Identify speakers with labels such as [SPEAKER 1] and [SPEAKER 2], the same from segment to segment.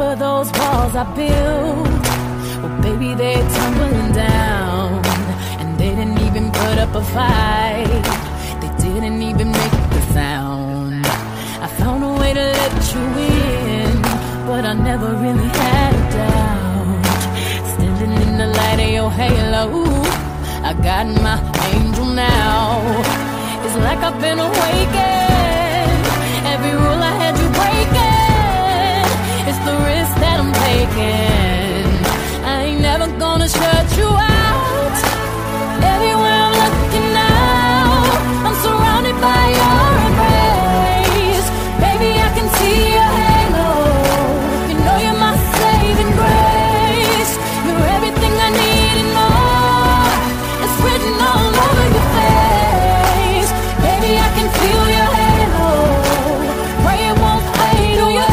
[SPEAKER 1] remember those walls I built. Well, baby, they're tumbling down, and they didn't even put up a fight. They didn't even make the sound. I found a way to let you in, but I never really had a doubt. Standing in the light of your halo, I got my angel now. It's like I've been awakened. Every rule I had you breaking, it's the risk that I'm taking. I ain't never gonna shut you out. Everywhere I'm looking now, I'm surrounded by your embrace. Baby, I can see your halo. You know you're my saving grace. You're everything I need and more. It's written all over your face. Baby, I can feel your halo. Pray it won't fade away.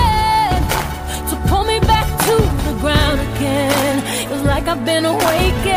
[SPEAKER 1] I've been awakened.